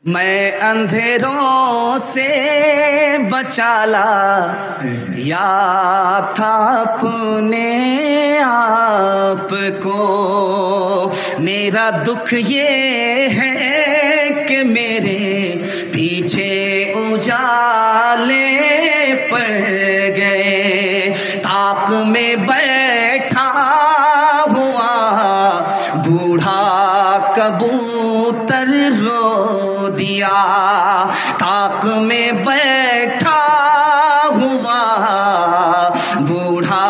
میں اندھیروں سے بچالا یا تھا اپنے آپ کو. میرا دکھ یہ ہے کہ میرے پیچھے اجالے پڑ گئے. طاق میں بیٹھا ہوا بوڑھا کبوتر رو دیا. طاق میں بیٹھا ہوا بوڑھا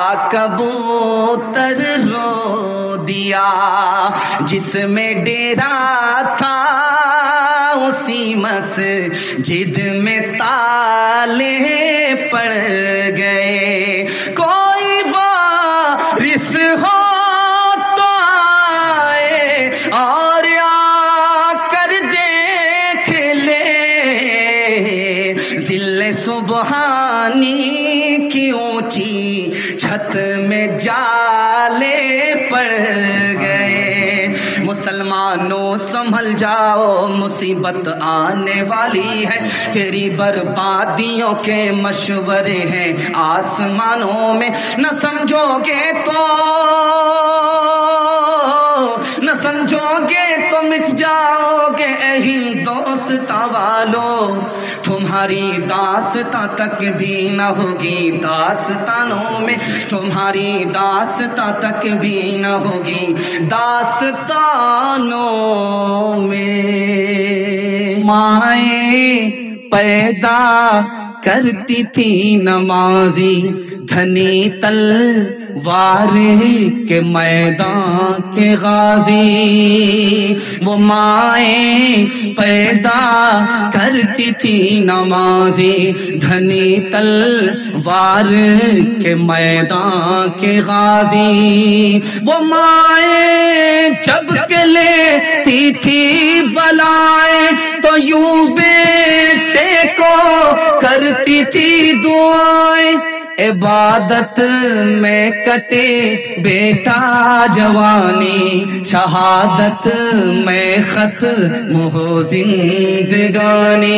کبوتر رو دیا. جس میں ڈیرا تھا اسی مسجد میں تالے پڑ گئے. کوئی وارث ہو تو آئے اور آ کر دیکھ لے. ذل سبحانی کی اونچی چھت میں جالے پڑ گئے. مسلمانوں سنبھل جاؤ مصیبت آنے والی ہے. تیری بربادیوں کے مشورے ہیں آسمانوں میں. نہ سمجھو گے تو مٹ جاؤ گے اے ہندوستاں والو. تمہاری داستاں تک بھی نہ ہوگی داستانوں میں. تمہاری داستاں تک بھی نہ ہوگی داستانوں میں. مائیں پیدا کرتی تھی نمازی دھنی تلوار کے میدان کے غازی. وہ مائیں پیدا کرتی تھی نمازی دھنی تلوار کے میدان کے غازی. وہ مائیں جب کہ لیتی تھی بلائیں تو یوں بیٹے کو کرتی تھی دعائیں. عبادت میں کٹے بیٹا جوانی شہادت میں ختم ہو زندگانی.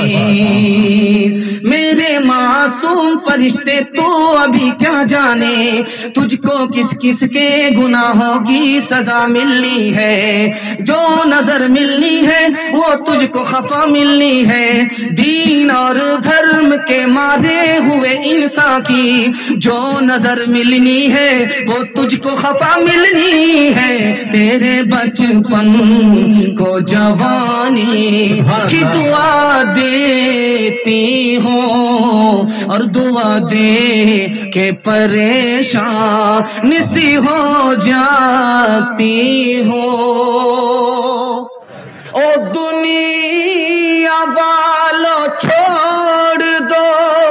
میرے معصوم فرشتے تو ابھی کیا جانے تجھ کو کس کس کے گناہوں کی سزا ملنی ہے. جو نظر ملنی ہے وہ تجھ کو خفا ملنی ہے. دین اور دھرم کے مارے ہوئے انسان کی جو نظر ملنی ہے وہ تجھ کو خفا ملنی ہے. تیرے بچپن کو جوانی کی دعا دیتی ہوں اور دعا دے کے پریشان سی ہو جاتی ہوں. او دنیا والو چھوڑ دو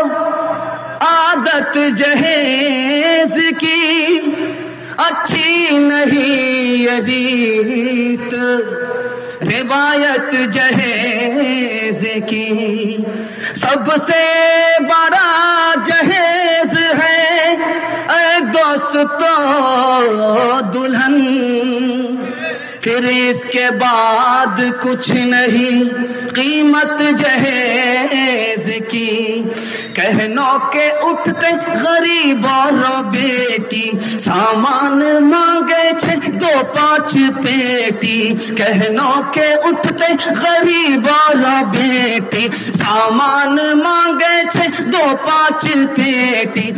عادت جہیز کی اچھی نہیں یہ ریت. روایت جہیز کی سب سے بڑا جہیز ہے اے دوستو دلہن. پھر اس کے بعد کچھ نہیں قیمت جہیز کی. کہنوں کے اٹھتے غریب اور بیٹی سامان مانگے 2-5 پیٹی. کہنوں کے اٹھتے غریب اور بیٹی سامان مانگے 2-5 پیٹی.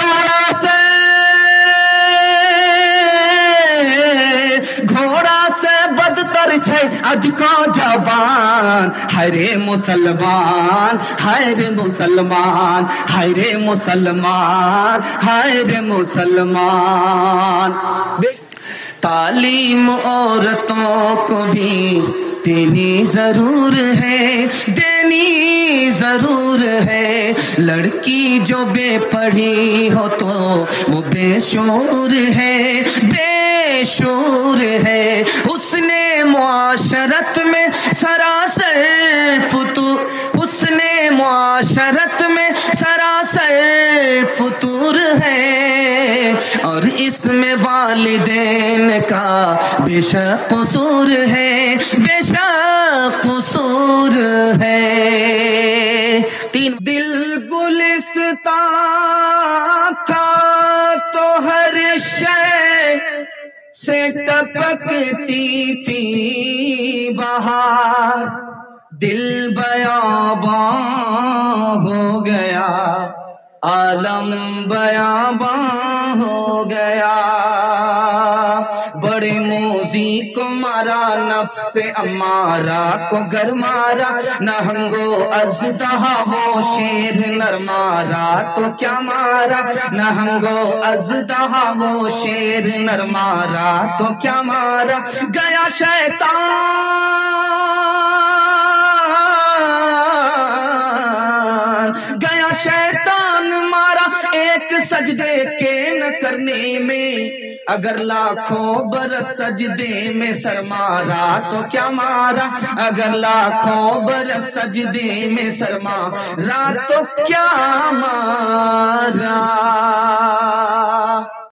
گھوڑا سے بدتر چھے اج کا جوان. ہائے رے مسلمان ہائے رے مسلمان ہائے رے مسلمان ہائے رے مسلمان. تعلیم عورتوں کو بھی دینی ضرور ہے دینی ضرور ہے. لڑکی جو بے پڑھی ہو تو وہ بے شعور ہے بے شعور ہے. حسن معاشرت میں سراسر فتور حسن معاشرت میں سراسر فتور ہے. اور اس میں والدین کا بے شک قصور ہے بے شک قصور دل گلستان تھا تو ہر شے سے ٹپکتی تھی بہار، دل بیاباں ہو گیا، عالم بیاباں ہو گیا، بڑے موذی کو مارا، نفس امارہ کو گر مارا، نہنگو اژدہا وہ شیر نر مارا تو کیا مارا، نہنگو اژدہا وہ شیر نر مارا تو کیا مارا، گیا شیطان، گیا شیطان مارا ایک سجدے کے نہ کرنے میں، اگر لاکھوں برس سجدے میں سر مارا تو کیا مارا، اگر لاکھوں برس سجدے میں سر مارا تو کیا مارا۔